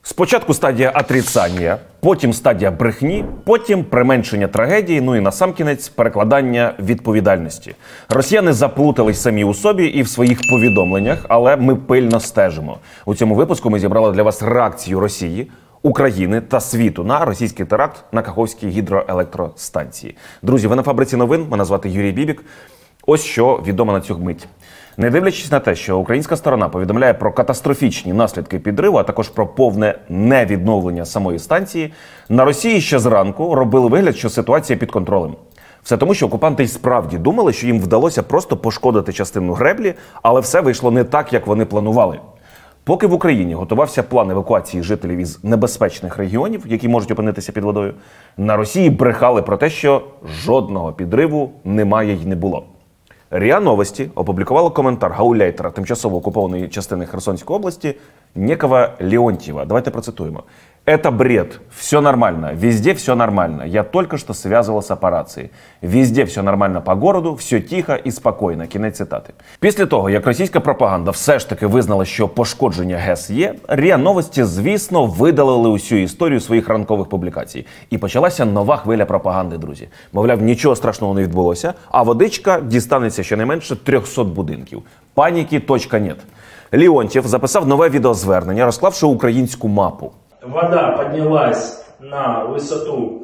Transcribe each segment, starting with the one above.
Спочатку стадія отрицання, потім стадія брехні, потім применшення трагедії, ну і насамкінець перекладання відповідальності. Росіяни заплутались самі у собі і в своїх повідомленнях, але ми пильно стежимо. У цьому випуску ми зібрали для вас реакцію Росії, України та світу на російський теракт на Каховській гідроелектростанції. Друзі, ви на Фабриці новин, мене звати Юрій Бібік. Ось що відомо на цю мить. Не дивлячись на те, що українська сторона повідомляє про катастрофічні наслідки підриву, а також про повне невідновлення самої станції, на Росії ще зранку робили вигляд, що ситуація під контролем. Все тому, що окупанти й справді думали, що їм вдалося просто пошкодити частину греблі, але все вийшло не так, як вони планували. Поки в Україні готувався план евакуації жителів із небезпечних регіонів, які можуть опинитися під водою, на Росії брехали про те, що жодного підриву немає й не було. РІА Новості опублікувало коментар гауляйтера тимчасово окупованої частини Херсонської області некого Леонтьева. Давайте процитуємо. «Это бред. Все нормально. Везде все нормально. Я только что связывался по рации. Везде все нормально по городу, все тихо і спокійно». Кінець цитати. Після того, як російська пропаганда все ж таки визнала, що пошкодження ГЕС є, РІА Новості, звісно, видалили усю історію своїх ранкових публікацій. І почалася нова хвиля пропаганди, друзі. Мовляв, нічого страшного не відбулося, а водичка дістанеться щонайменше 300 будинків. Паніки точка нет. Леонтьєв записав нове відеозвернення, розклавши українську мапу. Вода поднялась на высоту,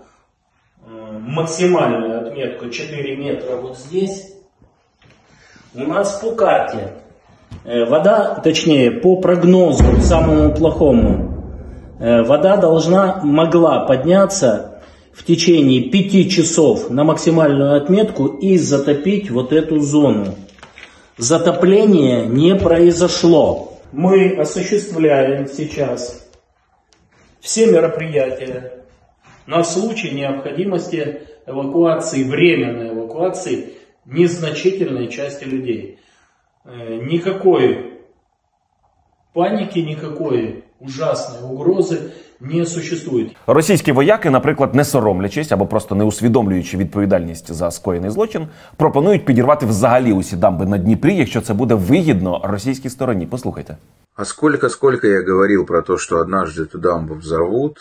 максимальную отметку 4 метра вот здесь. У нас по карте вода, точнее по прогнозу самому плохому, вода могла подняться в течение 5 часов на максимальную отметку и затопить вот эту зону. Затопление не произошло. Мы осуществляем сейчас все мероприятия на случай необходимости эвакуации, временной эвакуации незначительной части людей. Никакой паники, никакой ужасной угрозы не существует. Російські вояки, наприклад, не соромлячись або просто не усвідомлюючи відповідальність за скоєний злочин, пропонують підірвати взагалі усі дамби на Дніпрі, якщо це буде вигідно російській стороні. Послухайте. А сколько я говорил про то, что однажды эту дамбу взорвут,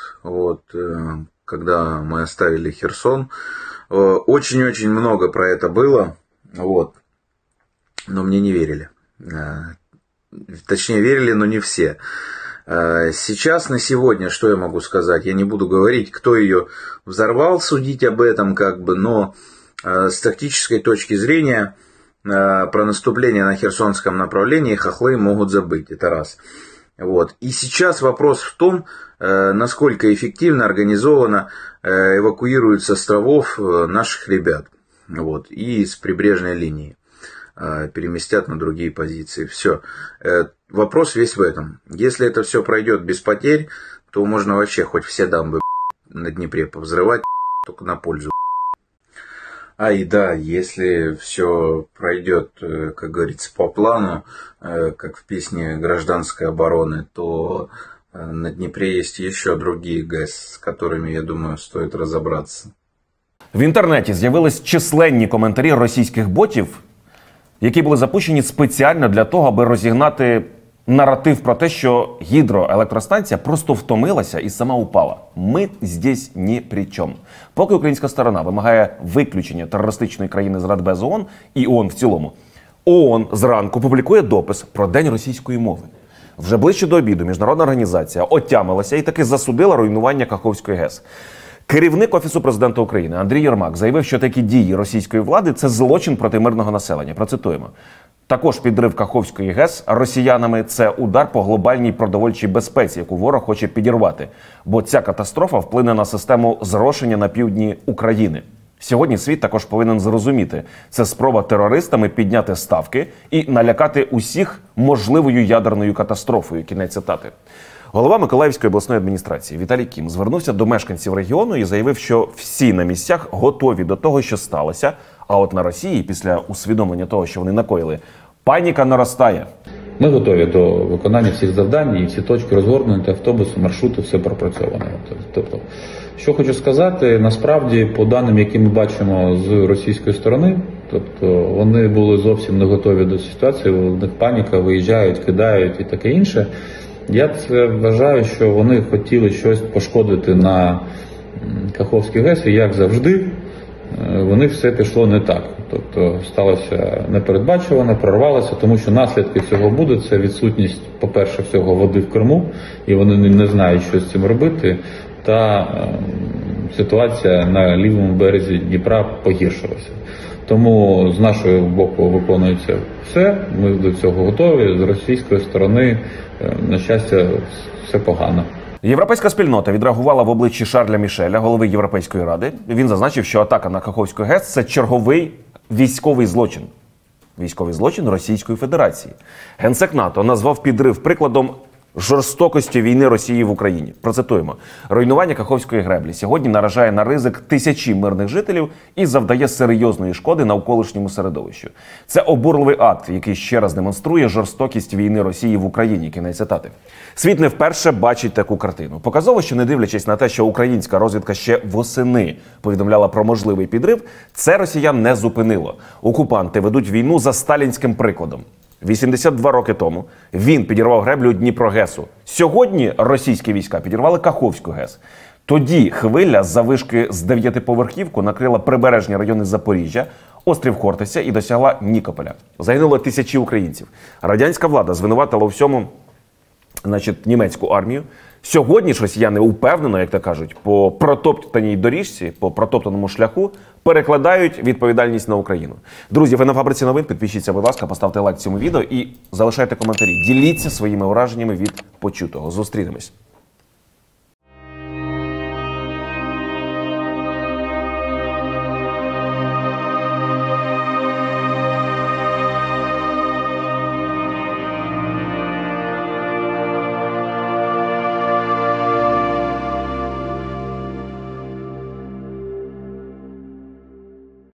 когда мы оставили Херсон. Очень-очень много про это было, но мне не верили. Точнее, верили, но не все. Сейчас, на сегодня, что я могу сказать? Я не буду говорить, кто ее взорвал, судить об этом, но с тактической точки зрения про наступление на Херсонском направлении хохлы могут забыть, это раз. И сейчас вопрос в том, насколько эффективно, организованно эвакуируют с островов наших ребят, и с прибрежной линии переместят на другие позиции. Все. Вопрос весь в этом. Если это все пройдет без потерь, то можно вообще хоть все дамбы на Днепре повзрывать, только на пользу. Если все пройдет, как говорится, по плану, как в песне «Гражданской обороны», то на Днепре есть еще другие ГЭС, с которыми, я думаю, стоит разобраться. В інтернеті з'явились численні коментарі російських ботів, які були запущені спеціально для того, аби розігнати наратив про те, що гідроелектростанція просто втомилася і сама упала. Ми здесь ні при чому. Поки українська сторона вимагає виключення терористичної країни з Радбезу ООН і ООН в цілому, ООН зранку публікує допис про День російської мови. Вже ближче до обіду міжнародна організація отямилася і таки засудила руйнування Каховської ГЕС. Керівник Офісу президента України Андрій Єрмак заявив, що такі дії російської влади – це злочин проти мирного населення. Процитуємо. Також підрив Каховської ГЕС росіянами – це удар по глобальній продовольчій безпеці, яку ворог хоче підірвати. Бо ця катастрофа вплине на систему зрошення на півдні України. Сьогодні світ також повинен зрозуміти – це спроба терористами підняти ставки і налякати усіх можливою ядерною катастрофою. Кінець цитати. Голова Миколаївської обласної адміністрації Віталій Кім звернувся до мешканців регіону і заявив, що всі на місцях готові до того, що сталося, а от на Росії, після усвідомлення того, що вони накоїли, паніка наростає. Ми готові до виконання всіх завдань, і всі точки розгорнуті, автобуси, маршрути, все пропрацьовано. Тобто, що хочу сказати, насправді, по даним, які ми бачимо з російської сторони, тобто вони були зовсім не готові до ситуації, у них паніка, виїжджають, кидають і таке інше. Я це вважаю, що вони хотіли щось пошкодити на Каховській ГЕС, і як завжди, у них все пішло не так. Тобто сталося непередбачуване, прорвалося, тому що наслідки цього буде. Це відсутність, по-перше, всього води в Криму, і вони не знають, що з цим робити, та ситуація на лівому березі Дніпра погіршилася. Тому з нашого боку виконується все, ми до цього готові, з російської сторони, на щастя, все погано. Європейська спільнота відреагувала в обличчі Шарля Мішеля, голови Європейської ради. Він зазначив, що атака на Каховську ГЕС – це черговий військовий злочин. Військовий злочин Російської Федерації. Генсек НАТО назвав підрив прикладом жорстокості війни Росії в Україні. Процитуємо. Руйнування Каховської греблі сьогодні наражає на ризик тисячі мирних жителів і завдає серйозної шкоди навколишньому середовищу. Це обурливий акт, який ще раз демонструє жорстокість війни Росії в Україні. Кінець цитати. Світ не вперше бачить таку картину. Показово, що не дивлячись на те, що українська розвідка ще восени повідомляла про можливий підрив, це росіян не зупинило. Окупанти ведуть війну за сталінським прикладом. 82 роки тому він підірвав греблю Дніпрогесу. Сьогодні російські війська підірвали Каховську ГЕС. Тоді хвиля з заввишки з 9-поверхівку накрила прибережні райони Запоріжжя, острів Хортиця і досягла Нікополя. Загинуло тисячі українців. Радянська влада звинуватила у всьому, німецьку армію. Сьогодні ж росіяни упевнено, як то кажуть, по протоптаній доріжці, по протоптаному шляху перекладають відповідальність на Україну. Друзі, ви на Фабриці новин, підпишіться, будь ласка, поставте лайк цьому відео і залишайте коментарі. Діліться своїми враженнями від почутого. Зустрінемось.